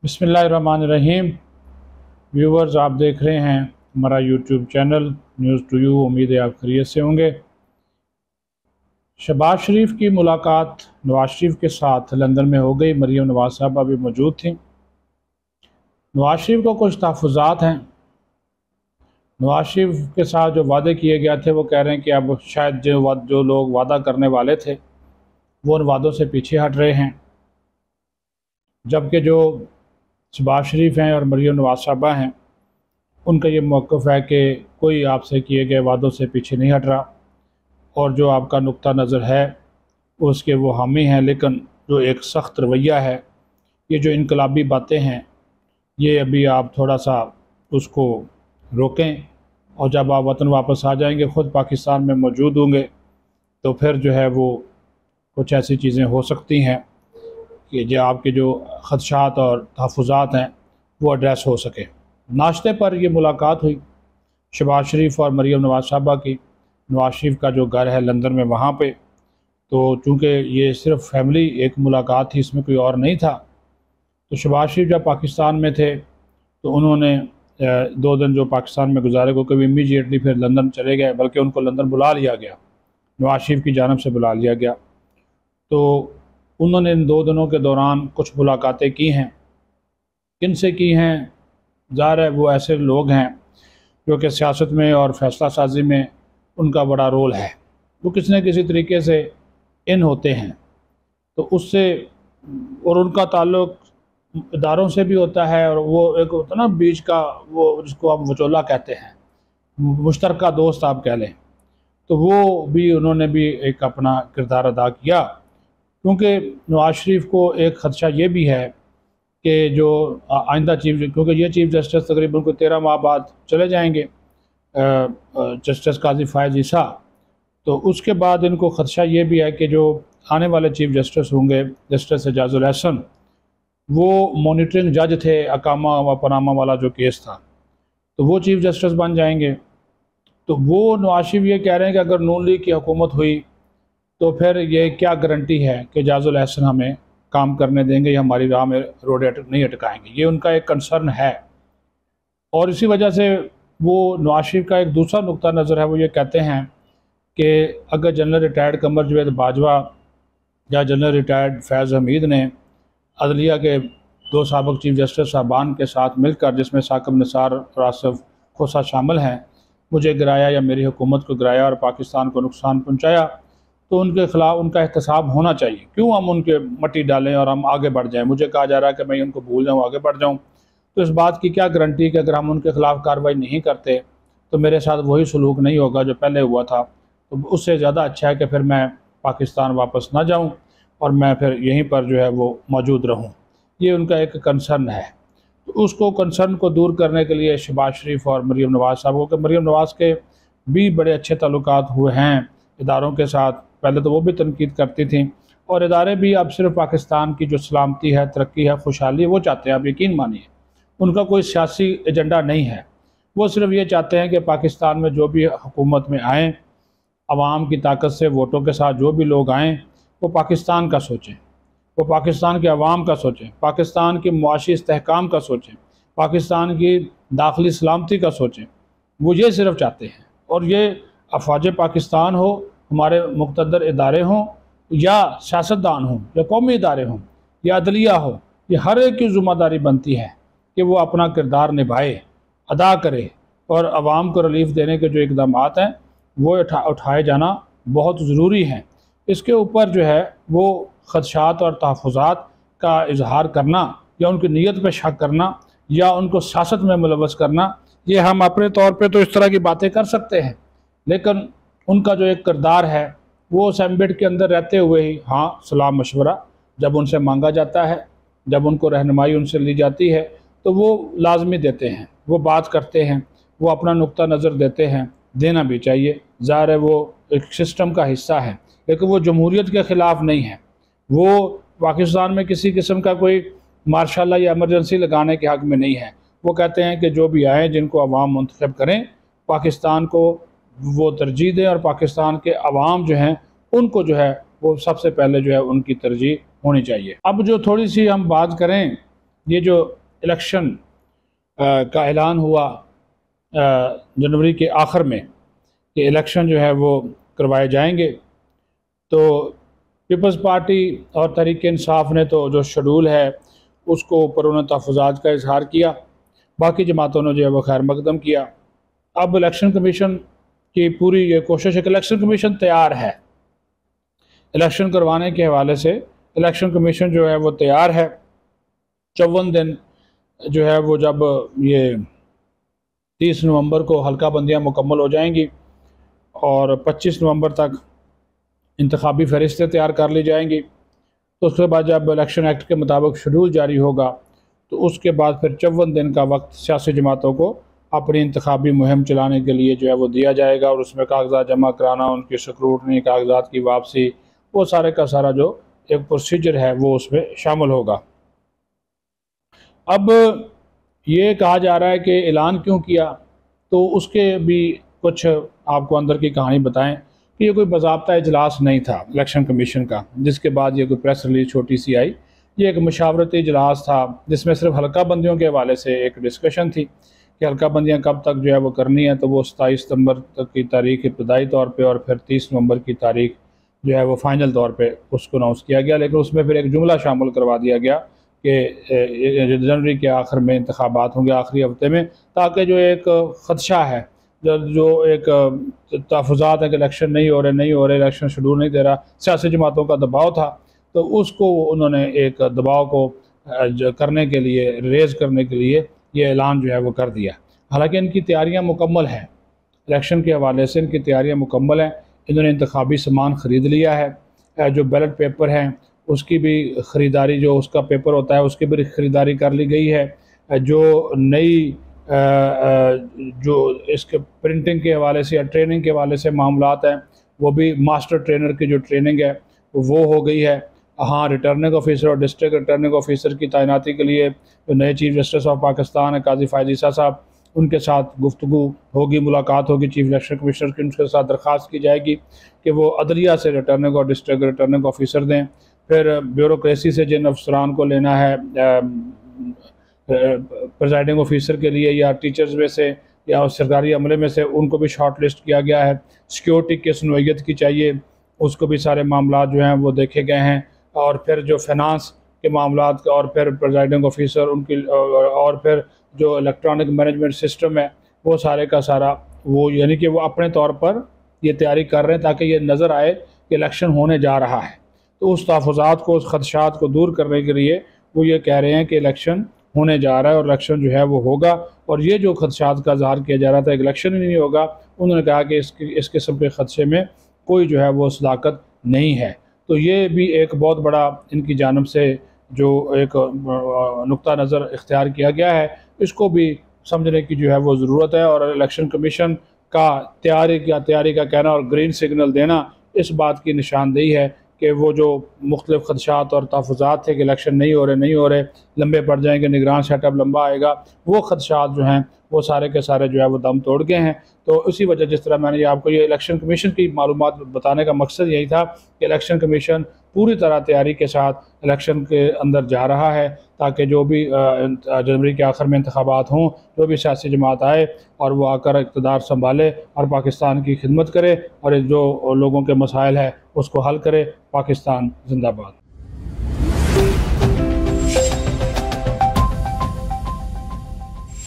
बिस्मिल्लाहिर्रहमानिर्रहीम। व्यूवर्स, आप देख रहे हैं हमारा YouTube channel news to you. उम्मीद है आप खैरियत से होंगे। शहबाज शरीफ की मुलाकात नवाज शरीफ के साथ लंदन में हो गई। मरीम नवाज साहबा भी मौजूद थी। नवाज शरीफ को कुछ तहफ़्फ़ुज़ात हैं। नवाज शरीफ के साथ जो वादे किए गए थे वो कह रहे हैं कि अब शायद जो लोग वादा करने वाले थे वो उन वादों से पीछे हट रहे हैं, जबकि जो शहबाज शरीफ हैं और मरीम नवाज साहबा हैं उनका ये मौक़िफ़ है कि कोई आपसे किए गए वादों से पीछे नहीं हट रहा और जो आपका नुक्ता नज़र है उसके वो हामी हैं। लेकिन जो एक सख्त रवैया है, ये जो इनकलाबी बातें हैं, ये अभी आप थोड़ा सा उसको रोकें और जब आप वतन वापस आ जाएंगे, ख़ुद पाकिस्तान में मौजूद होंगे, तो फिर जो है वो कुछ ऐसी चीज़ें हो सकती हैं कि जो आपके जो ख़दशात और तहफ़्फ़ुज़ात हैं वो एड्रेस हो सके। नाश्ते पर ये मुलाकात हुई शहबाज शरीफ और मरीम नवाज साहबा की। नवाज शरीफ का जो घर है लंदन में, वहाँ पे तो चूँकि ये सिर्फ़ फैमिली एक मुलाकात थी, इसमें कोई और नहीं था, तो शहबाज शरीफ जब पाकिस्तान में थे तो उन्होंने 2 दिन जो पाकिस्तान में गुजारे को कभी इमीडिएटली फिर लंदन चले गए, बल्कि उनको लंदन बुला लिया गया, नवाज शरीफ की जानिब से बुला लिया गया। तो उन्होंने इन 2 दिनों के दौरान कुछ मुलाकातें की हैं। किन से की हैं? ज़ाहिर है वो ऐसे लोग हैं जो कि सियासत में और फ़ैसला साजी में उनका बड़ा रोल है, वो किसी न किसी तरीके से इन होते हैं, तो उससे और उनका ताल्लुक़ इदारों से भी होता है, और वो एक होता है ना बीच का, वो जिसको आप वचोला कहते हैं, मुश्तरका दोस्त आप कह लें, तो वो भी उन्होंने भी एक अपना किरदार अदा किया। क्योंकि नवाज शरीफ को एक ख़दशा ये भी है कि जो आइंदा क्योंकि ये चीफ़ जस्टिस तकरीबन को 13 माह बाद चले जाएंगे, जस्टिस काजी फ़ायज़ ईसा, तो उसके बाद इनको ख़दशा ये भी है कि जो आने वाले चीफ़ जस्टिस होंगे, जस्टिस एजाज़ुल एहसन, वो मॉनिटरिंग जज थे अकामा व पनामा वाला जो केस था, तो वो चीफ़ जस्टिस बन जाएंगे। तो वो नवाज शरीफ ये कह रहे हैं कि अगर नून लीग की हुकूमत हुई तो फिर ये क्या गारंटी है कि एजाज़ुल एहसन हमें काम करने देंगे या हमारी राह में रोड नहीं अटकाएंगे। ये उनका एक कंसर्न है, और इसी वजह से वो नवाज शरीफ का एक दूसरा नुक्ता नज़र है, वो ये कहते हैं कि अगर जनरल रिटायर्ड कमर जवेद बाजवा या जनरल रिटायर्ड फैज़ हमीद ने अदलिया के 2 साबिक़ चीफ़ जस्टिस साहबान के साथ मिलकर, जिसमें साकिब निसार और आसिफ खोसा शामिल हैं, मुझे गिराया या मेरी हुकूमत को गिराया और पाकिस्तान को नुकसान पहुँचाया, तो उनके ख़िलाफ़ उनका एहतसाब होना चाहिए। क्यों हम उनके मट्टी डालें और हम आगे बढ़ जाएँ? मुझे कहा जा रहा है कि मैं उनको भूल जाऊँ, आगे बढ़ जाऊँ, तो इस बात की क्या गारंटी कि अगर हम उनके ख़िलाफ़ कार्रवाई नहीं करते तो मेरे साथ वही सलूक नहीं होगा जो पहले हुआ था। तो उससे ज़्यादा अच्छा है कि फिर मैं पाकिस्तान वापस ना जाऊँ और मैं फिर यहीं पर जो है वो मौजूद रहूँ। ये उनका एक कंसर्न है। तो उसको कंसर्न को दूर करने के लिए शहबाज शरीफ और मरीम नवाज साहब को, मरीम नवाज के भी बड़े अच्छे ताल्लुकात हुए हैं इदारों के साथ। पहले तो वो भी तनकीद करती थी, और इदारे भी अब सिर्फ पाकिस्तान की जो सलामती है, तरक्की है, खुशहाली वो चाहते हैं। आप यकीन मानिए उनका कोई सियासी एजेंडा नहीं है, वो सिर्फ ये चाहते हैं कि पाकिस्तान में जो भी हुकूमत में आएँ, अवाम की ताकत से वोटों के साथ जो भी लोग आएँ, वो पाकिस्तान का सोचें, वो पाकिस्तान के अवाम का सोचें, पाकिस्तान के मुआशी इस्तेहकाम का सोचें, पाकिस्तान की दाखिली सलामती का सोचें। वो ये सिर्फ चाहते हैं, और ये अफवाज पाकिस्तान हो, हमारे मुक़्तदर इदारे हों, या सियासतदान हों, या कौमी इदारे हों, या अदलिया हो, ये हर एक की ज़िम्मेदारी बनती है कि वो अपना किरदार निभाए, अदा करे, और आवाम को रिलीफ देने के जो इक़दामात हैं वो उठाए जाना बहुत ज़रूरी हैं। इसके ऊपर जो है वो ख़दशात और तहफ़्फ़ुज़ात का इजहार करना, या उनकी नीयत पर शक करना, या उनको सियासत में मुलव्वस करना, ये हम अपने तौर पे तो इस तरह की बातें कर सकते हैं, लेकिन उनका जो एक किरदार है वो असेंबली के अंदर रहते हुए ही, हाँ, सलाह मशवरा जब उनसे मांगा जाता है, जब उनको रहनुमाई उनसे ली जाती है, तो वो लाजमी देते हैं, वो बात करते हैं, वो अपना नुक्ता नज़र देते हैं, देना भी चाहिए। ज़ाहिर है वो एक सिस्टम का हिस्सा है, लेकिन वो जमहूरियत के ख़िलाफ़ नहीं है। वो पाकिस्तान में किसी किस्म का कोई मार्शल लॉ या एमरजेंसी लगाने के हक़ में नहीं है। वो कहते हैं कि जो भी आए, जिनको अवाम मुंतखब करें, पाकिस्तान को वो तरजीह दें, और पाकिस्तान के अवाम जो हैं उनको जो है वो सबसे पहले जो है उनकी तरजीह होनी चाहिए। अब जो थोड़ी सी हम बात करें ये जो इलेक्शन का ऐलान हुआ जनवरी के आखिर में कि इलेक्शन जो है वो करवाए जाएंगे, तो पीपल्स पार्टी और तहरीक इंसाफ ने तो जो शेड्यूल है उसको ऊपर उन्होंने तहफ़्फ़ुज़ात का इजहार किया, बाकी जमातों ने जो है वो खैर मकदम किया। अब इलेक्शन कमीशन की पूरी ये कोशिश है कि इलेक्शन कमीशन तैयार है, इलेक्शन करवाने के हवाले से इलेक्शन कमीशन जो है वो तैयार है। 54 दिन जो है वो जब ये 30 नवंबर को हल्का बंदियाँ मुकम्मल हो जाएंगी और 25 नवंबर तक इंतखाबी फहरिस्तें तैयार कर ली जाएंगी, तो उसके बाद जब इलेक्शन एक्ट के मुताबिक शेड्यूल जारी होगा तो उसके बाद फिर 54 दिन का वक्त सियासी जमातों को अपनी इंतखाबी मुहिम चलाने के लिए जो है वो दिया जाएगा, और उसमें कागजात जमा कराना, उनकी स्क्रूटनी, कागजात की वापसी, वो सारे का सारा जो एक प्रोसीजर है वो उसमें शामिल होगा। अब ये कहा जा रहा है कि ऐलान क्यों किया, तो उसके भी कुछ आपको अंदर की कहानी बताएं कि ये कोई बाज़ाब्ता इजलास नहीं था इलेक्शन कमीशन का जिसके बाद ये कोई प्रेस रिलीज छोटी सी आई। ये एक मशावरती इजलास था जिसमें सिर्फ हल्का बंदियों के हवाले से एक डिस्कशन थी कि हल्का बंदियाँ कब तक जो है वो करनी है, तो वो 27 सितंबर तक की तारीख इब्तदाई तौर पे और फिर 30 नवंबर की तारीख जो है वो फ़ाइनल तौर पे उसको अनाउंस किया गया। लेकिन उसमें फिर एक जुमला शामिल करवा दिया गया कि जनवरी के आखिर में इंतखाबात होंगे, आखिरी हफ्ते में, ताकि जो एक ख़दशा है, जो एक तहफ़्फ़ुज़ात है कि इलेक्शन नहीं हो रहे, इलेक्शन शेड्यूल नहीं दे रहा, सियासी जमातों का दबाव था, तो उसको उन्होंने एक दबाव को करने के लिए, रेज़ करने के लिए ये ऐलान जो है वो कर दिया। हालांकि इनकी तैयारियां मुकम्मल हैं, इलेक्शन के हवाले से इनकी तैयारियां मुकम्मल हैं। इन्होंने इंतखाबी सामान ख़रीद लिया है, जो बैलेट पेपर हैं उसकी भी ख़रीदारी, जो उसका पेपर होता है उसकी भी ख़रीदारी कर ली गई है। जो नई जो इसके प्रिंटिंग के हवाले से या ट्रेनिंग के हवाले से मामलात हैं, वो भी मास्टर ट्रेनर की जो ट्रेनिंग है वो हो गई है। हाँ, रिटर्निंग ऑफिसर और डिस्ट्रिक्ट रिटर्निंग ऑफिसर की तैनाती के लिए जो नए चीफ जस्टिस ऑफ पाकिस्तान है काजी फ़ायज़ ईसा साहब, उनके साथ गुफ्तगू होगी, मुलाकात होगी चीफ इलेक्शन कमिश्नर की, उनके साथ दरख्वास्त की जाएगी कि वो अदलिया से रिटर्निंग और डिस्ट्रिक्ट रिटर्निंग ऑफिसर दें। फिर ब्यूरोक्रेसी से जिन अफसरान को लेना है प्रेजाइडिंग ऑफिसर के लिए या टीचर्स में से या सरकारी अमले में से, उनको भी शॉर्ट लिस्ट किया गया है। सिक्योरिटी किस नोयत की चाहिए उसको भी सारे मामला जो हैं वो देखे गए हैं। और फिर जो फाइनेंस के मामलात और फिर प्रेजाइडिंग ऑफिसर उनकी, और फिर जो इलेक्ट्रॉनिक मैनेजमेंट सिस्टम है वो सारे का सारा वो, यानी कि वो अपने तौर पर ये तैयारी कर रहे हैं ताकि ये नज़र आए कि इलेक्शन होने जा रहा है। तो उस तहफ़्फ़ुज़ात को, उस खदशात को दूर करने के लिए वो ये कह रहे हैं कि इलेक्शन होने जा रहा है और इलेक्शन जो है वो होगा। और ये जो खदशात का इज़हार किया जा रहा था कि इलेक्शन ही नहीं होगा, उन्होंने कहा कि इस किस्म के खदशे में कोई जो है वो सदाकत नहीं है। तो ये भी एक बहुत बड़ा इनकी जानिब से जो एक नुक्ता नज़र इख्तियार किया गया है, इसको भी समझने की जो है वो ज़रूरत है। और इलेक्शन कमीशन का तैयारी का कहना और ग्रीन सिग्नल देना इस बात की निशानदेही है कि वो जो मुख्तलिफ़ खदशात और तहफ़्फ़ुज़ात थे कि इलेक्शन नहीं हो रहे, लंबे पड़ जाएंगे, निगरान सेटअप लंबा आएगा, वो खदशात जो हैं वो सारे के सारे जो है वो दम तोड़ गए हैं। तो इसी वजह, जिस तरह मैंने आपको ये इलेक्शन कमीशन की मालूमात बताने का मकसद यही था कि इलेक्शन कमीशन पूरी तरह तैयारी के साथ इलेक्शन के अंदर जा रहा है ताकि जो भी जनवरी के आखिर में इंतखाबात हों, जो भी सियासी जमात आए और वो आकर इक़्तिदार संभाले और पाकिस्तान की खिदमत करे और जो लोगों के मसाइल है उसको हल करे। पाकिस्तान जिंदाबाद।